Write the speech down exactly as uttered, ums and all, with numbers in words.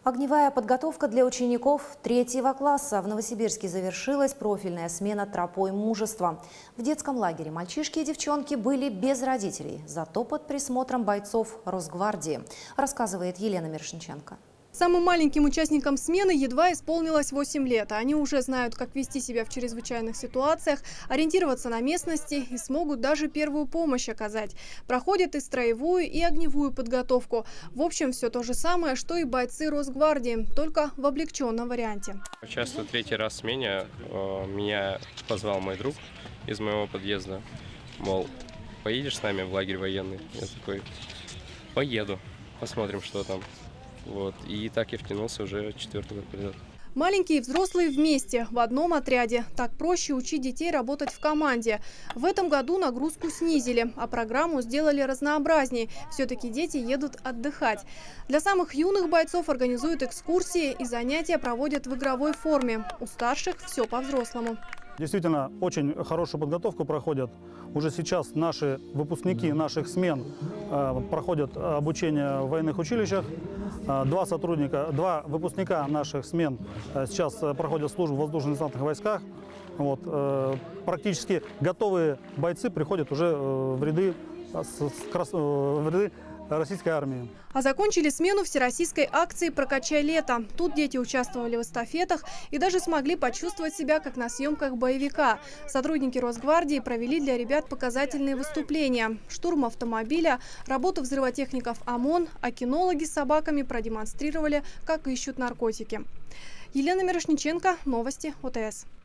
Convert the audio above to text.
Огневая подготовка для учеников третьего класса. В Новосибирске завершилась профильная смена «Тропой мужества». В детском лагере мальчишки и девчонки были без родителей, зато под присмотром бойцов Росгвардии, рассказывает Елена Мирошниченко. Самым маленьким участникам смены едва исполнилось восемь лет. Они уже знают, как вести себя в чрезвычайных ситуациях, ориентироваться на местности и смогут даже первую помощь оказать. Проходят и строевую, и огневую подготовку. В общем, все то же самое, что и бойцы Росгвардии, только в облегченном варианте. Участвую третий раз в смене. Меня позвал мой друг из моего подъезда. Мол, поедешь с нами в лагерь военный? Я такой, поеду, посмотрим, что там. Вот. И так я втянулся уже четвертый год подряд. Маленькие и взрослые вместе, в одном отряде. Так проще учить детей работать в команде. В этом году нагрузку снизили, а программу сделали разнообразнее. Все-таки дети едут отдыхать. Для самых юных бойцов организуют экскурсии и занятия проводят в игровой форме. У старших все по-взрослому. Действительно, очень хорошую подготовку проходят. Уже сейчас наши выпускники наших смен э, проходят обучение в военных училищах. Э, два сотрудника, два выпускника наших смен э, сейчас проходят службу в воздушно-десантных войсках. Вот, э, практически готовые бойцы приходят уже э, в ряды, э, с, с, э, в ряды российской армии. А закончили смену всероссийской акции «Прокачай лето». Тут дети участвовали в эстафетах и даже смогли почувствовать себя как на съемках боевика. Сотрудники Росгвардии провели для ребят показательные выступления. Штурм автомобиля, работу взрывотехников ОМОН, а кинологи с собаками продемонстрировали, как ищут наркотики. Елена Мирошниченко, новости ОТС.